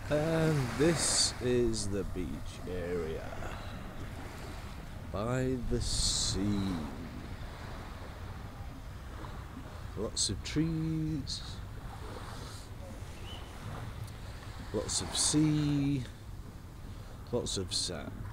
And this is the beach area by the sea. Lots of trees, lots of sea, lots of sand.